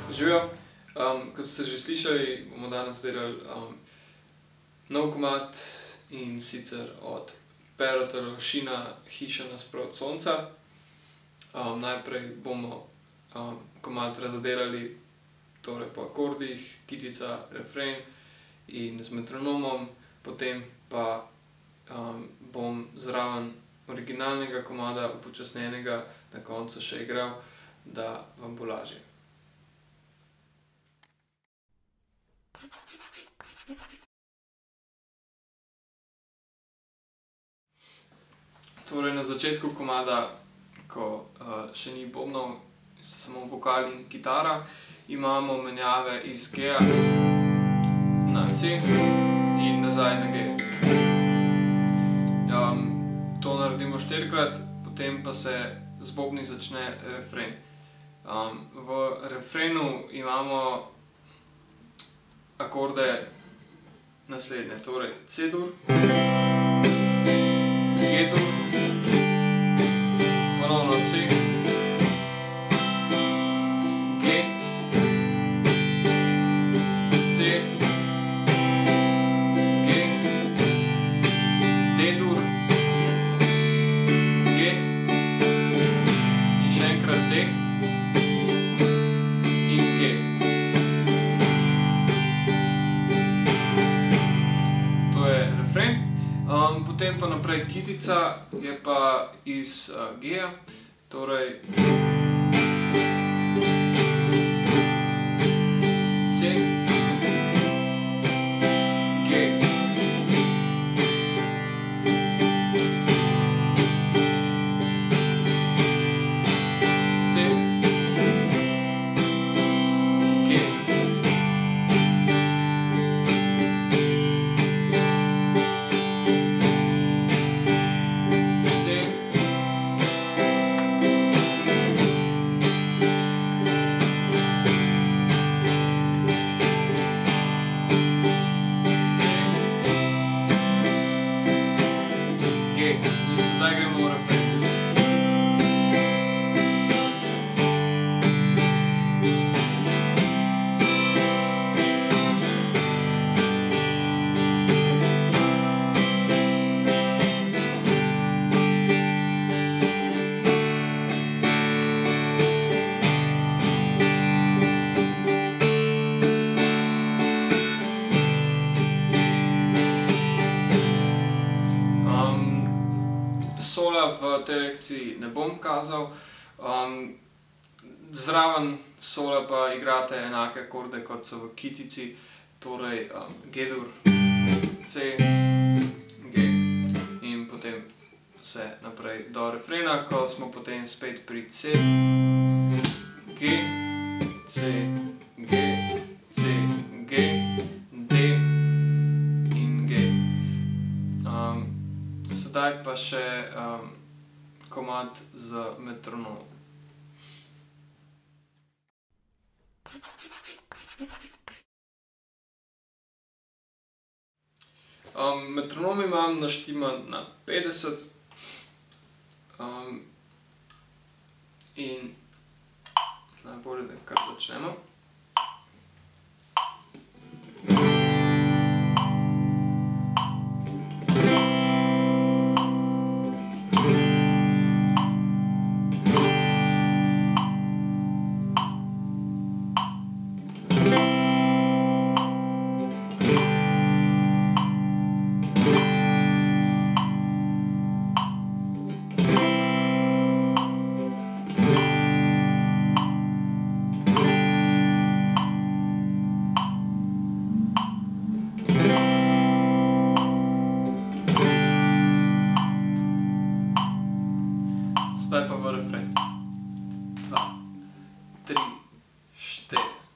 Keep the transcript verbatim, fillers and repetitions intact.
Živijo. Um, kot ste že slišali, bomo danes delali um, nov komad, in sicer od Perota Lovšina Hiša nasproti sonca. Um, najprej bomo um, komad razdelali torej po akordih, kitica, refren in z metronomom, potem pa um, bom zraven originalnega komada, upočasnjenega, na koncu še igral, da vam bo lažje. Torej na začetku komada, ko uh, še ni bobnov, sta samo vokal in kitara, imamo menjave iz G-ja na C in nazaj na G. Um, to naredimo štirikrat, potem pa se z bobni začne refren. Um, v refrenu imamo akorde naslednje, torej C-dur, G-dur, ponovno C, G, C, G, D-dur, G in še enkrat D in G. To je refren. Um, potem pa naprej kitica je pa iz uh, G-ja, torej C, G, C, G, in sedaj gremo v refren. Sola v tej lekciji ne bom kazal, um, zraven sola pa igrate enake akorde, kot so v kitici, torej um, G-dur, C, G in potem vse naprej do refrena, ko smo potem spet pri C, G, C, G, C, G, D in G. Um, Sedaj pa še um, komad z metronomom. Um, metronom imam naštiman na petdeset um, in najbolje, da kar začnemo. Zdaj pa v refren. Dva, tri, štiri.